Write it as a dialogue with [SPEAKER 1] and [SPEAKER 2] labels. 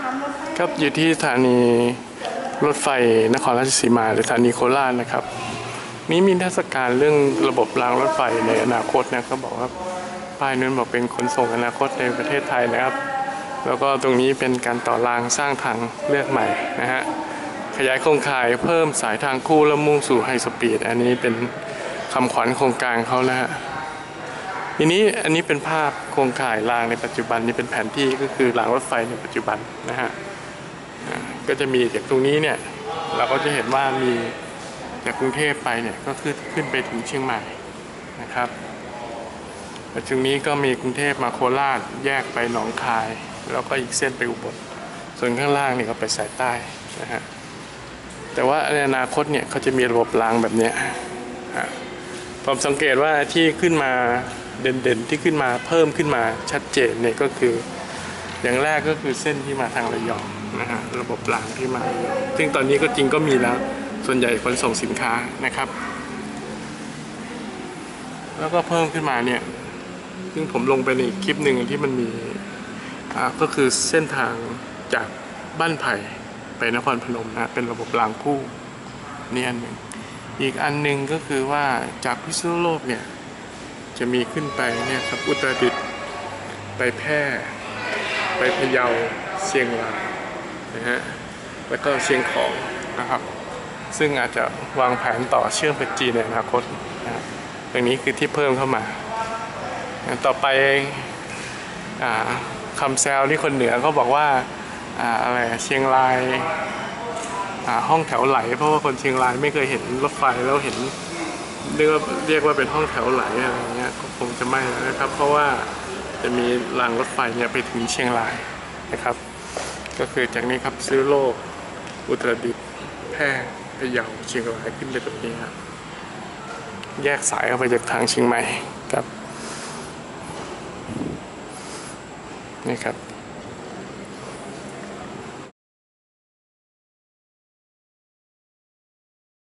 [SPEAKER 1] ครับอยู่ที่สถานีรถไฟนครราชสีมาหรือสถานีโคราชนะครับนี้มีเทศกาลเรื่องระบบรางรถไฟในอนาคตนะเขาบอกว่าป้ายนั้นบอกเป็นขนส่งอนาคตในประเทศไทยนะครับแล้วก็ตรงนี้เป็นการต่อรางสร้างทางเลือกใหม่นะฮะขยายโครงข่ายเพิ่มสายทางคู่และมุ่งสู่ไฮสปีดอันนี้เป็นคำขวัญโครงการเขานะฮะทีนี้อันนี้เป็นภาพโครงข่ายรางในปัจจุบันนี่เป็นแผนที่ก็คือรางรถไฟในปัจจุบันนะฮะก็จะมีจากตรงนี้เนี่ยเราก็จะเห็นว่ามีจากกรุงเทพไปเนี่ยก็ขึ้นไปถึงเชียงใหม่นะครับแต่ตรงนี้ก็มีกรุงเทพมาโคราชแยกไปหนองคายแล้วก็อีกเส้นไปอุบลส่วนข้างล่างนี่ก็ไปสายใต้นะฮะแต่ว่าในอนาคตเนี่ยเขาจะมีระบบรางแบบนี้ผมสังเกตว่าที่ขึ้นมาเด่นๆที่ขึ้นมาเพิ่มขึ้นมาชัดเจนเนี่ยก็คืออย่างแรกก็คือเส้นที่มาทางระยองนะฮะระบบรางที่มาซึ่งตอนนี้ก็จริงก็มีแล้วส่วนใหญ่ขนส่งสินค้านะครับแล้วก็เพิ่มขึ้นมาเนี่ยซึ่งผมลงไปในคลิปหนึ่งที่มันมีก็คือเส้นทางจากบ้านไผ่ไปนครพนมนะเป็นระบบรางคู่นี่อันหนึ่งอีกอันหนึ่งก็คือว่าจากพิษณุโลกเนี่ยจะมีขึ้นไปเนี่ยครับอุตรดิตถ์ไปแพร่ไปพะเยาเชียงรายนะฮะแล้วก็เชียงของนะครับซึ่งอาจจะวางแผนต่อเชื่อมไปจีนในอนาคตนะตรงนี้คือที่เพิ่มเข้ามาต่อไปคำแซวที่คนเหนือเขาบอกว่าอะไรเชียงรายห้องแถวไหลเพราะว่าคนเชียงรายไม่เคยเห็นรถไฟแล้วเห็นเรียกว่าเป็นห้องแถวไหลอะไรเงี้ยก็คงจะไม่นะครับเพราะว่าจะมีรางรถไฟเนี่ยไปถึงเชียงรายนะครับก็คือจากนี้ครับพิษณุโลกอุตรดิตถ์แพร่พะเยาเชียงรายขึ้นไปตรงนี้ครับแยกสายออกไปจากทางเชียงใหม่ครับนี่ครับ